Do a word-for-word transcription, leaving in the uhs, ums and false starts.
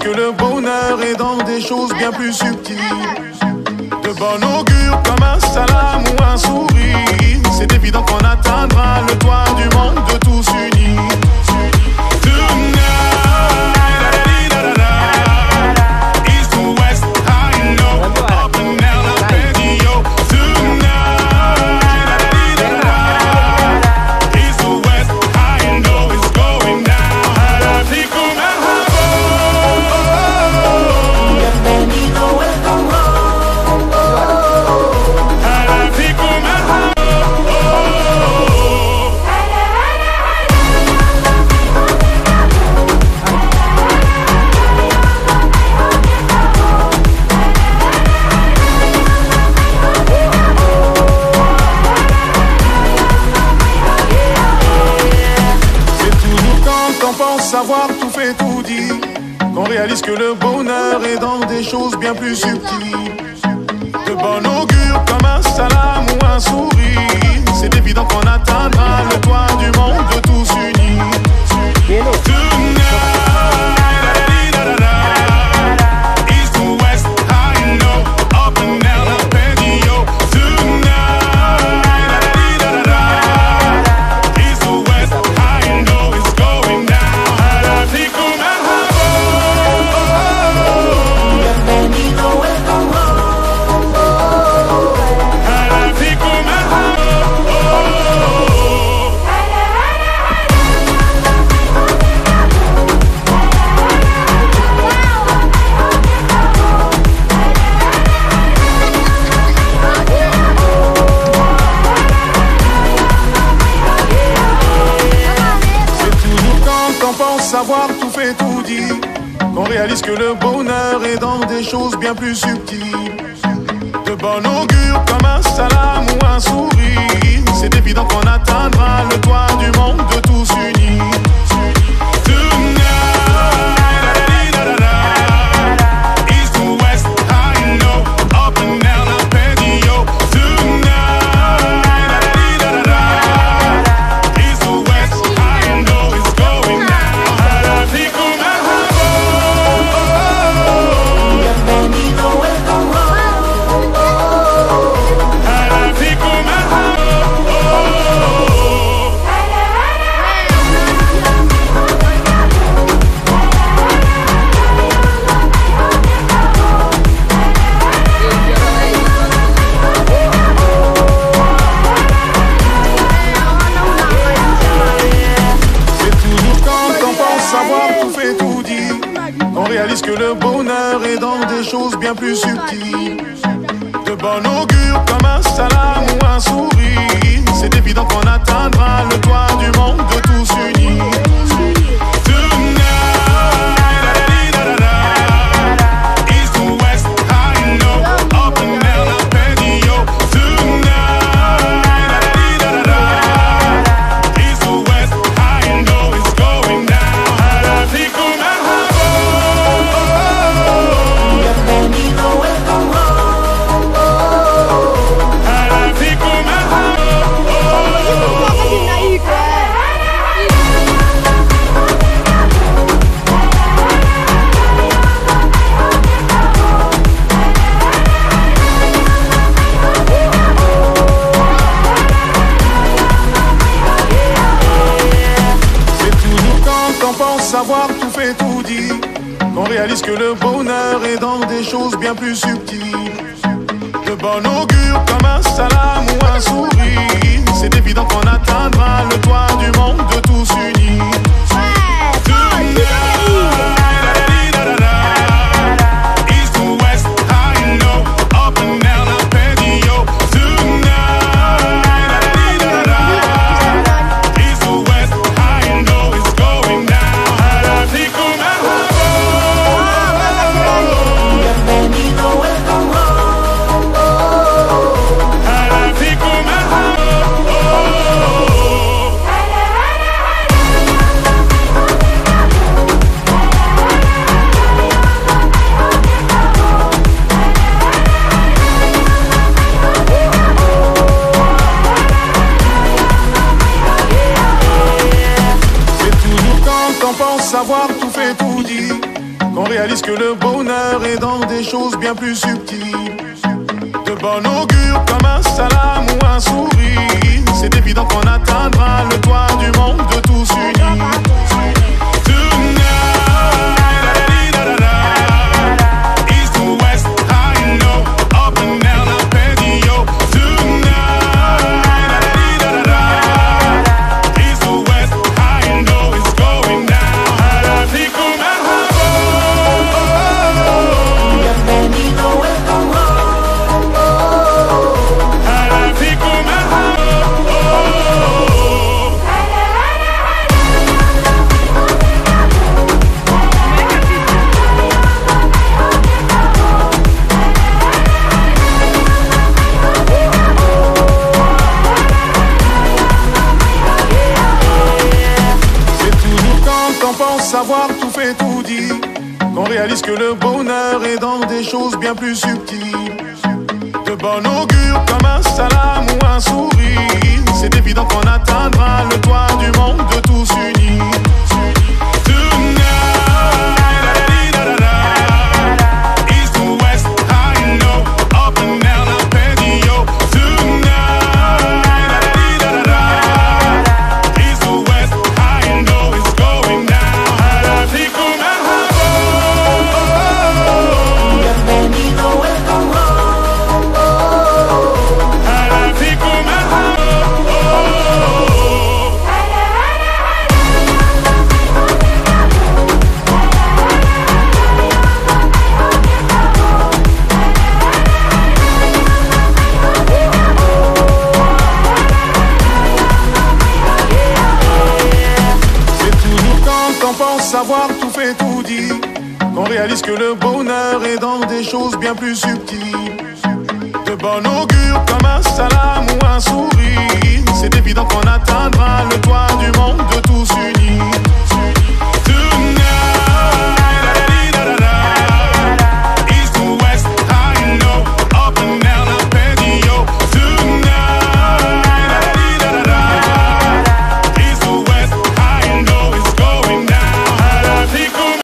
que le bonheur est dans des choses bien plus subtiles. De bon augure comme un salam ou un sourire. C'est évident qu'on atteindra le toit du monde de tous unis. Savoir tout fait tout dit, qu'on réalise que le bonheur est dans des choses bien plus subtiles. De bon augure comme un salam ou un sourire. C'est évident qu'on atteindra le toit du monde de tous unis. Savoir tout fait tout dit, qu'on réalise que le bonheur est dans des choses bien plus subtiles. De bon augure comme un salam ou un sourire. C'est évident qu'on atteindra le toit du monde de tous unis. Que le bonheur est dans des choses bien plus subtiles. De bon augure comme un salam ou un sourire. C'est évident qu'on atteindra le toit du monde de tous unis. Savoir tout fait tout dit, qu'on réalise que le bonheur est dans des choses bien plus subtiles. De bon augure comme un salam ou un sourire. C'est évident qu'on atteindra le toit du monde de tous unis. réalise que le bonheur est dans des choses bien plus subtiles. De bon augure comme un salam ou un sourire. C'est évident qu'on atteindra le toit du monde de tous unis. Savoir tout fait, tout dit, qu'on réalise que le bonheur est dans des choses bien plus subtiles. De bon augure comme un salam ou un sourire. C'est évident qu'on atteindra le toit du monde de tous unis. Savoir tout fait, tout dit, qu'on réalise que le bonheur est dans des choses bien plus subtiles. De bon augure comme un salam ou un sourire. C'est évident qu'on atteindra le toit du monde de tous unis.